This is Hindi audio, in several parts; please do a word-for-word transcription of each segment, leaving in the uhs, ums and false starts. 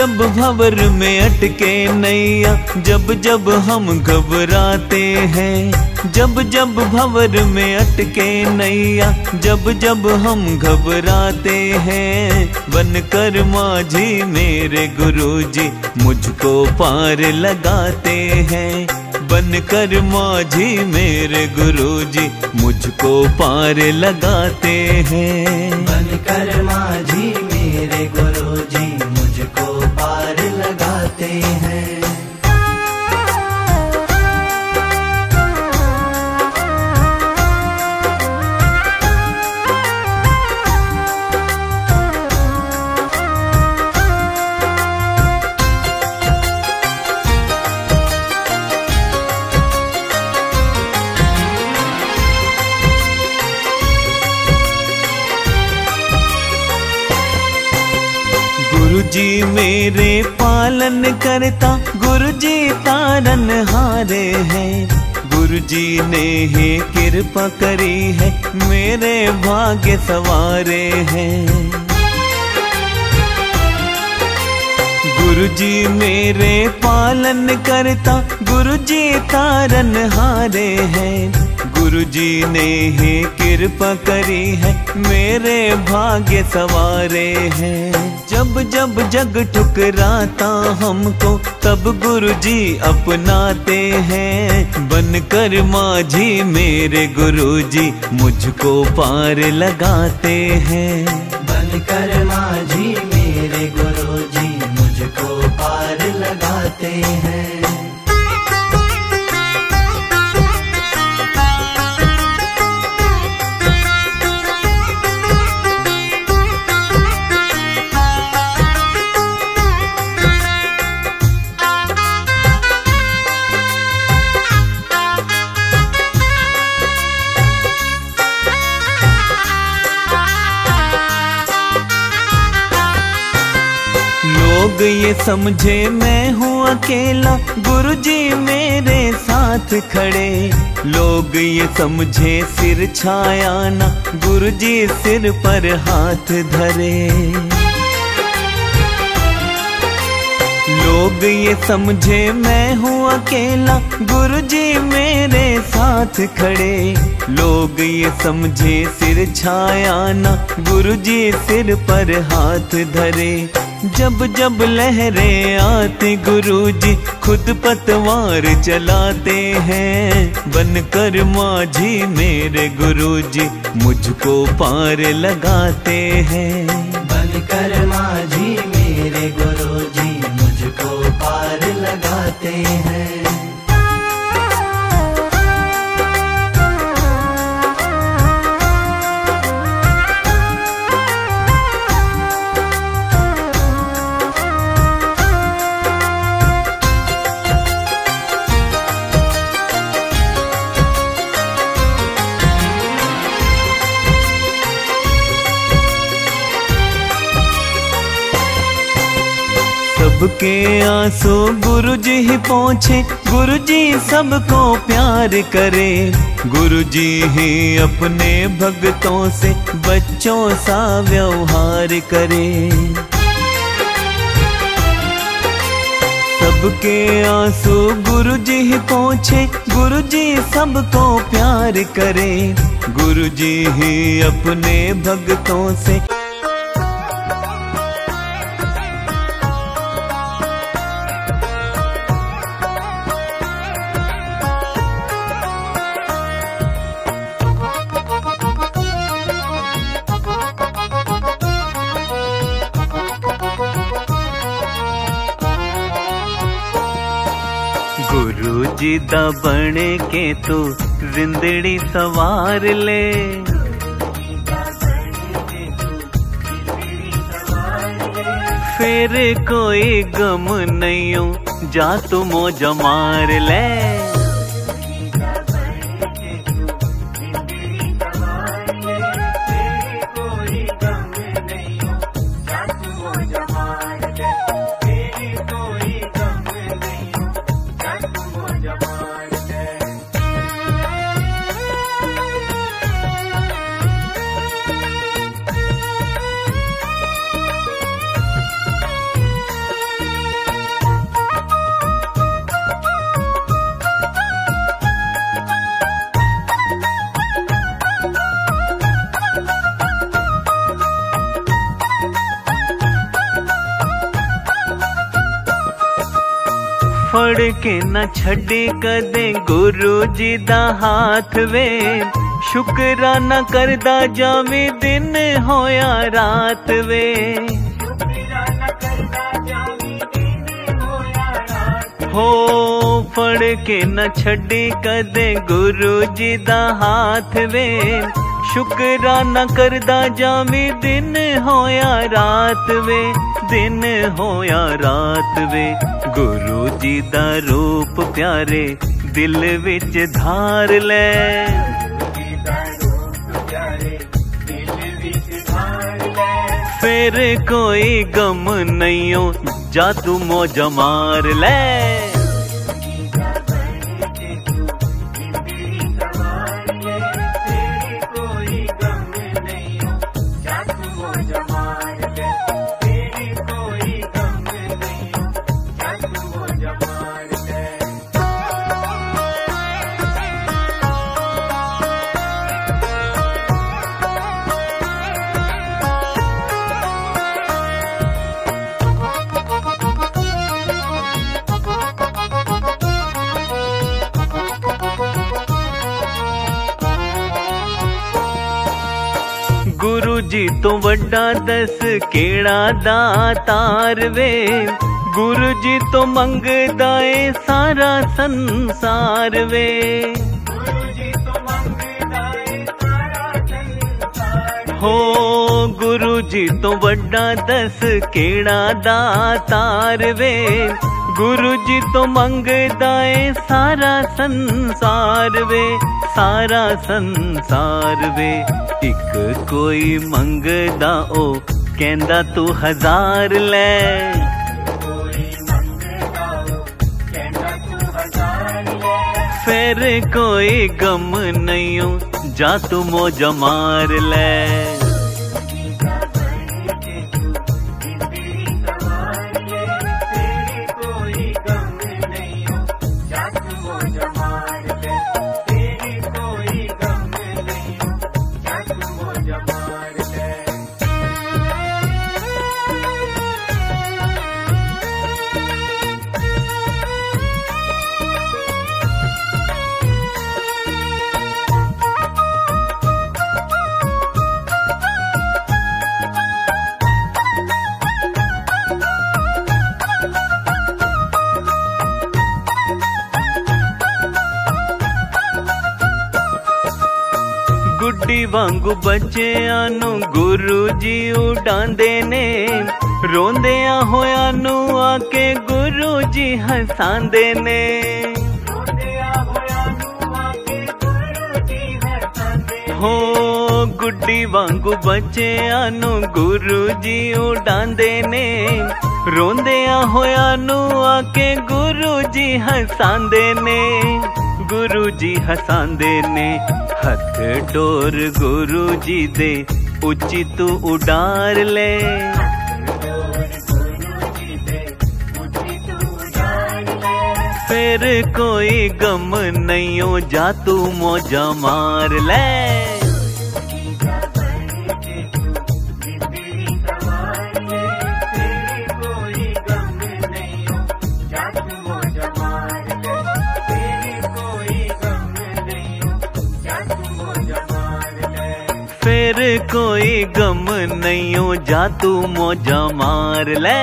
जब भंवर में अटके नैया, जब जब हम घबराते हैं। जब जब भंवर में अटके नैया, जब जब हम घबराते हैं। बनकर माझी मेरे गुरुजी मुझको पार लगाते हैं। बनकर माझी मेरे गुरुजी मुझको पार लगाते हैं। बनकर माझी मेरे गुरुजी मुझको पार लगाते हैं। गुरुजी मेरे पालन करता, गुरुजी तारन हारे हैं। गुरुजी ने ही कृपा करी है, मेरे भाग्य सवारे हैं। गुरुजी मेरे पालन करता, गुरुजी तारन हारे हैं। गुरुजी ने ही कृपा करी है, मेरे भाग्य सवारे हैं। जब जब जग ठुकराता हमको, तब गुरुजी अपनाते हैं। बनकर माझी मेरे गुरुजी मुझको पार लगाते हैं। बनकर माझी मेरे गुरुजी मुझको पार लगाते हैं। लोग ये समझे मैं हूँ अकेला, गुरुजी मेरे साथ खड़े। लोग ये समझे सिर छाया ना, गुरुजी सिर पर हाथ धरे। लोग ये समझे मैं हूँ अकेला, गुरुजी मेरे साथ खड़े। लोग ये समझे सिर छाया ना, गुरुजी सिर पर हाथ धरे। जब जब लहरें आती गुरुजी खुद पतवार चलाते हैं। बनकर माझी मेरे गुरुजी मुझको पार लगाते हैं। बनकर माझी मेरे गुरुजी मुझको पार लगाते हैं। सबके आंसू गुरुजी ही पहुँचे, गुरुजी सबको प्यार करे। गुरुजी ही अपने भक्तों से बच्चों सा व्यवहार करे। सबके आंसू गुरुजी ही पहुँचे, गुरुजी सबको प्यार करे। गुरुजी ही अपने भक्तों से गुरुजी दा बन के तू जिंदड़ी सवार ले। फिर कोई गम नहीं जा तू मौज मार ले। के न छड़ी कदे गुरु जी दा हाथ वे, शुकराना करदा जावे दिन होया रात वे। हो फड़ के न छड़ी कदे गुरु जी दा हाथ वे, शुकराना करदा जावे दिन होया रात वे, दिन होया रात वे। गुरु जी दा रूप प्यारे दिल विच धार ले, फिर कोई गम नहीं हो जा तू मौजा मार ले। गुरु जी तो वड्डा दस केड़ा दातार वे, गुरु जी तो मंगदा ए सारा संसार वे। हो गुरु जी तो वड्डा दस केड़ा दातार वे, गुरु जी तो मंगदा ए सारा संसार वे, सारा संसार वे। एक कोई मंगदा ओ कहंदा तू हजार ले, फिर कोई गम नहीं हो जा तू मौजा मार ले। गुड्डी वांगू बच्चियां नू गुरु जी उड़ांदे ने, रोंदियां होया नू आके गुरु जी हसांदे ने। हो गुड्डी वांगू बच्चियां नू गुरु जी उड़ांदे ने, रोंदियां होया नू आके गुरु जी हसांदे ने, गुरु जी हसांदे ने। हथ डोर गुरु जी दे उची तू उडार ले, फिर कोई गम नहीं हो जा तू मौजा मार ले। फिर कोई गम नहीं हो जा तू मौजा मार ले।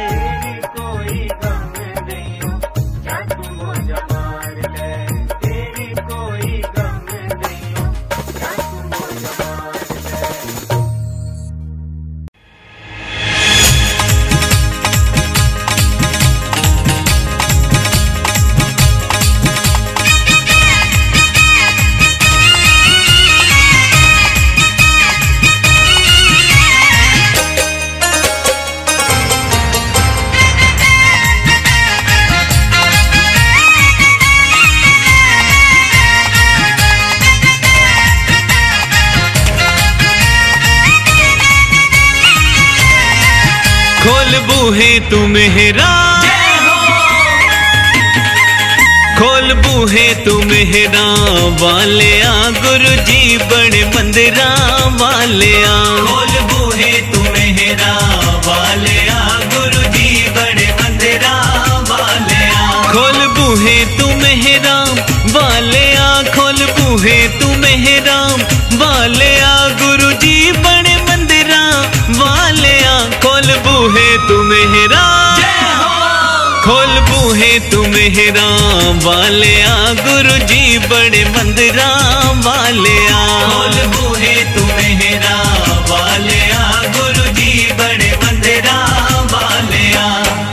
खोल बूहे तू मेहरा, खोल बूहे तू मेहरा वाले आ, गुरु जी बड़े मंदिरा वाले आ। खोल बूहे तू मेहरा वाले आ, गुरु जी बड़े मंदिरा वाले आ। खोल बूहे तू मेहराम वाले आ, खोल बूहे तू मेहराम वाले आ, गुरु जी बड़े मंदिरा वाले आ, खोल बूहे तू मेहराम, खोल बूहे तू मेहराम वाले आ, गुरु जी बड़े मंदिरा वाले आ, खोल बूहे तू मेहराम वाले आ, गुरु जी बड़े मंदिरा वाले आ।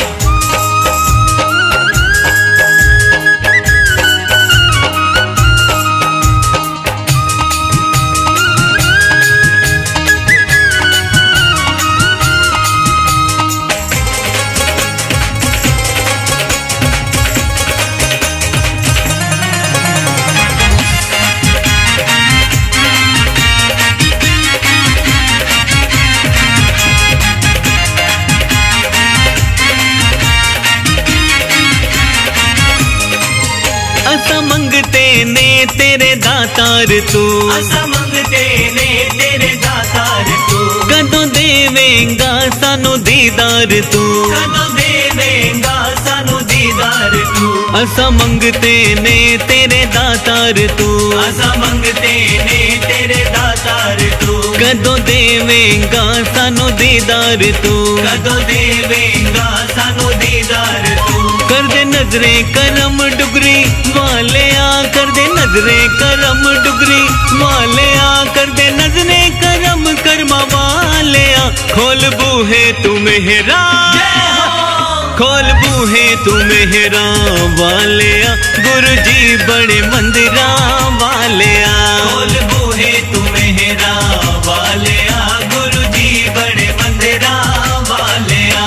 असा मंगते ने तेरे दातार तू, असा मंगते ने तेरे दातार तू, कदों देवेंगा सानू दीदार तू, कदों देवेंगा सानू दीदार तू, असा मंगते ने तेरे दातार तू, असा मंगते ने तेरे दातार तू, कदों देवेंगा सानू दीदार तू, कदों देवेंगा सानू दीदार तू, कर दे नजरे करम डुगरी वाले आ, कर दे नजरे करम डुगरी वाले आ, कर दे नजरे करम कर्मा वाले आ, खोल बूहे तू मेहराम, खोल बूहे तू मेहराम वाले आ, गुरु जी बड़े मंदिरा वाले आ, खोल बूहे तू मेहराम वाले आ, गुरु जी बड़े मंदिरा वाले आ।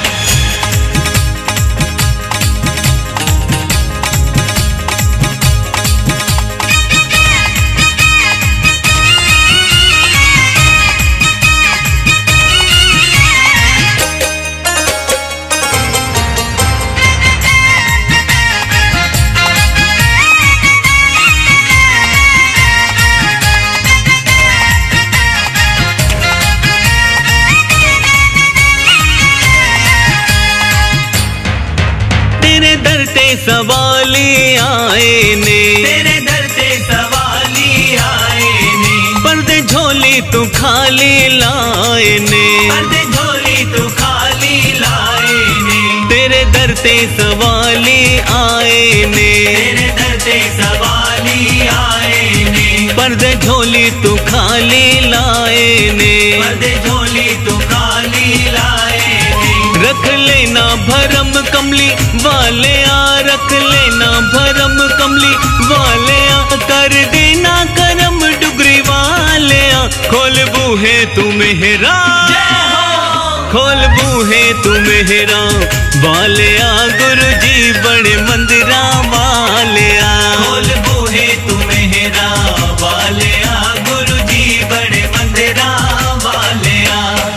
तेरे दर ते सवाली आए ने, तेरे दर ते सवाली आए ने, पर्दे झोली तू खाली लाए ने, पर्दे झोली तू खाली लाए ने, तेरे दर ते सवाली आए ने, तेरे दर ते सवाली आए ने, पर्दे झोली तू खाली लाए ने, पर्दे झोली तू खाली लाए ने, रख लेना भरम कमली वाले आ, रख लेना भरम कमली वाले आ, कर देना करम डुगरी वाले आ, खोल बूहे तू मेहराम, खोल बूहे तू मेहराम वाले आ, गुरु जी बड़े मंदिरा वाले आ, खोल बूहे तू मेहराम वाले आ, गुरु जी बड़े मंदिरा वाले आ।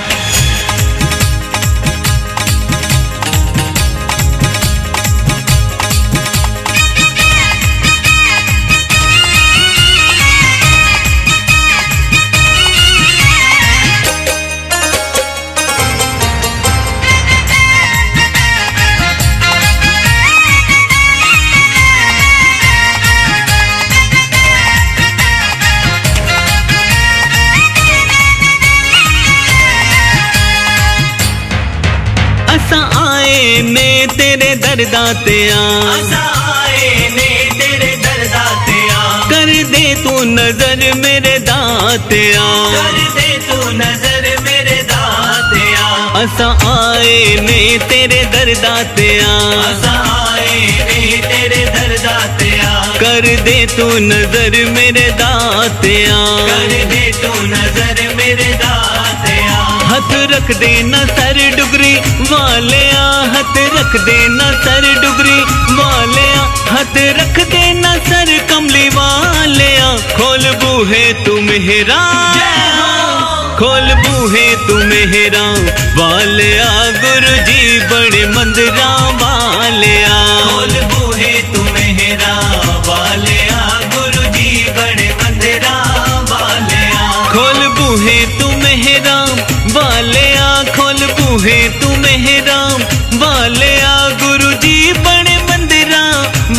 असा आए ने तेरे दर दाते आ, असा आए ने तेरे दर दाते आ, कर दे तू नजर मेरे दाते आ, कर दे तू नजर मेरे दाते आ, असा आए ने तेरे दर दाते आ, असा आए ने तेरे दर दाते आ, कर दे तू नजर मेरे दाते आ, कर दे तू नजर मेरे दाते आ, हथ रख देना सर डुगरी वाले आ, हथ रख देना सर डुगरी वाले आ, हथ रख देना सर कमली वाले आ, खोल बूहे तू मेहराम, खोल बूहे तू मेहराम वाले आ, गुरु जी बड़े मंदिरा वाले आ, खोल बूहे तू मेहराम वाले आ, गुरु जी बड़े मंदिरा वाले आ, खोल बूहे तू मेहराम वाले आ, खोल बूहे तू मेहराम वाले आ, गुरु जी बड़े मंदिरा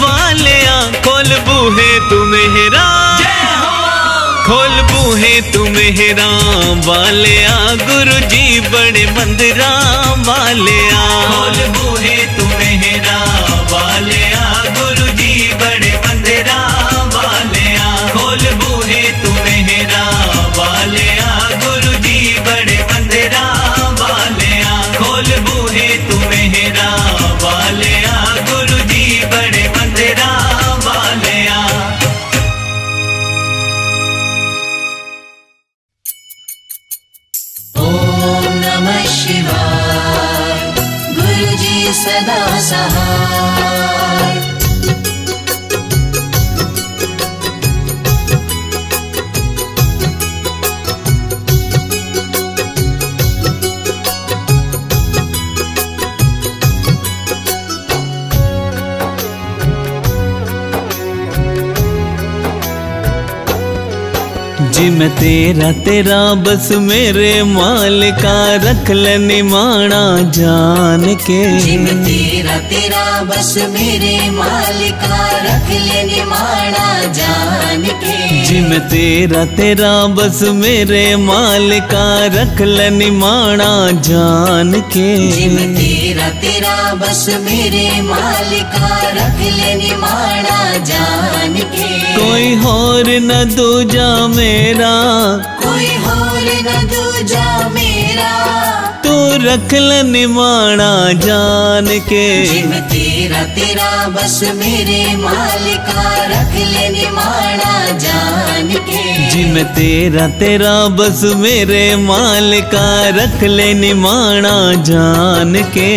बूहे तू मेहरा, खोल बूहे तू मेहरा वालिया, गुरु जी बड़े मंदिरा वालिया। खोल बूहे तू मेहरा वालिया, गुरु जी बड़े मंदिरा वालिया। खोल बूहे तू मेहरा वालिया, गुरु जी बड़े मंदिरा वालिया। खोल बूहे तू मेहरा वालिया, गुरु जी बड़े मंदिरा वालिया। ओम नमः शिवाय, गुरु जी सदा सहाय। जी मैं तेरा तेरा बस मेरे मालिका, रख ले निमाना जान के। जी मैं तेरा तेरा बस मेरे मालिका, रख ले निमाना जान के। जी मैं तेरा तेरा बस मेरे मालिका, रख ले निमाना जान के। जी मैं तेरा तेरा बस मेरे मालिका, रख ले निमाना जान के। कोई और न दूजा मेरा, कोई और न दूजा मेरा, तू रख ले निमाना जान के। जी मैं तेरा तेरा बस मेरे मालिका, रख ले निमाना जान के। जी मैं तेरा तेरा बस मेरे मालिका, रख ले निमाना जान के।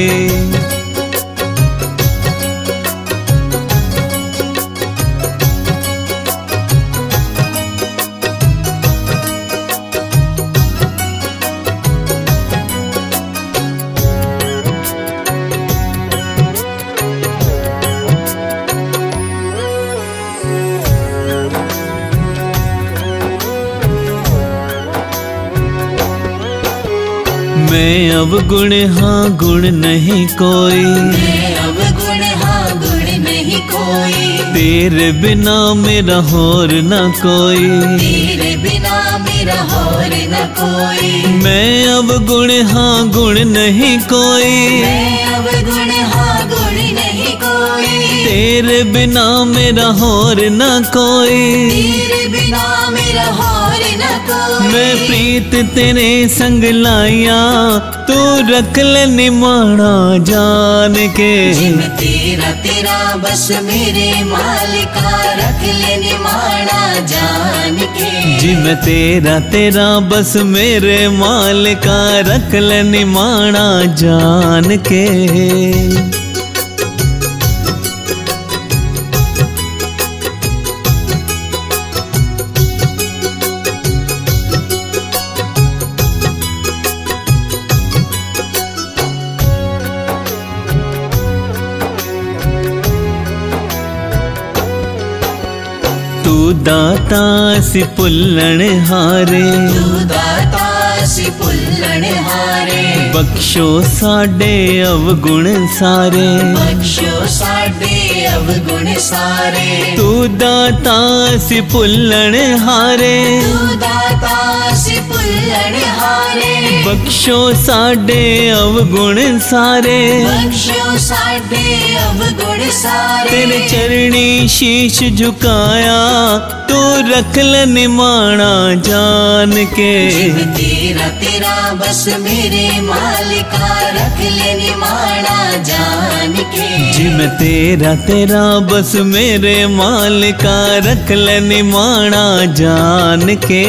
मैं अब गुण हाँ गुण नहीं कोई, मैं अब गुण हाँ गुण नहीं कोई। तेरे बिना मेरा और न कोई, तेरे बिना मेरा और न कोई। मैं अब गुण हाँ गुण नहीं कोई, मैं अब गुण हाँ गुण नहीं कोई। तेरे बिना मेरा और न कोई। तेरे बिना मेरा और न कोई। मैं प्रीत तेरे संग लाया, तू रख ले निमाना जान के। जी मैं तेरा तेरा बस मेरे मालिका, रख ले निमाना जान के। जी मैं तेरा तेरा बस मेरे मालिका, रख ले निमाना जान के। तू दाता सी पुल्लण हारे, तू दाता सी पुल्लण हारे। बख्शो साडे अवगुण सारे, बख्शो साडे अवगुण सारे। तू दाता सी पुल्लण हारे, तू दाता सी पुल्लण हारे। बख्शो साडे अवगुण सारे, बख्शो साडे अवगुण सारे। तेरे चरणी शीश झुकाया, तू रख ले निमाना जान के। जी मैं तेरा तेरा बस मेरे मालिका, रख ले निमाना जान के। जी मैं तेरा तेरा बस मेरे मालिका, रख ले निमाना जान के।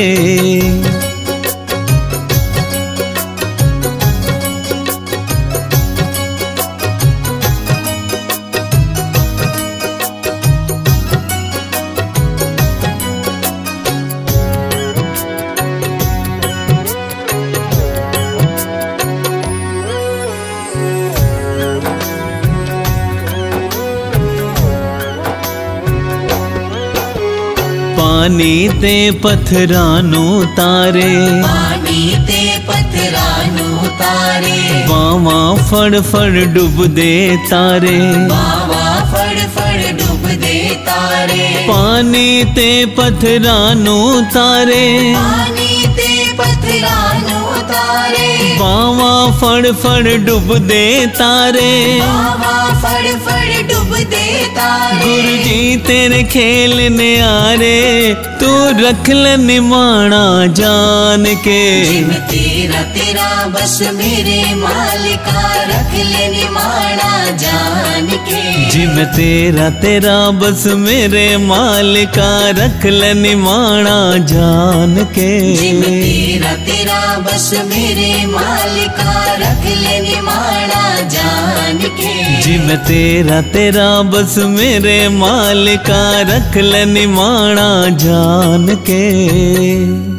पानी ते पत्थरानू तारे, पानी ते पत्थरानू तारे। बावा फड़ फड़ डुब दे तारे, बावा फड़ फड़ डुब दे तारे। तारे पानी ते पत्थरानू तारे पानी ते पत्थरानू तारे बावा फड़ फड़ डुब दे तारे बावा फड़ फड़ डुब दे तारे गुरु जी तेरे खेल न्यारे तू रख ले निमाना जान के जिम तेरा तेरा बस मेरे मालिका रख ले निमाना जान के जिम तेरा तेरा बस मेरे मालिका रख ले निमाना जान के जिम तेरा तेरा बस मेरे मालिका रख ले निमाना जान के जिम तेरा तेरा बस मेरे मालिका रख ले निमाना जान के।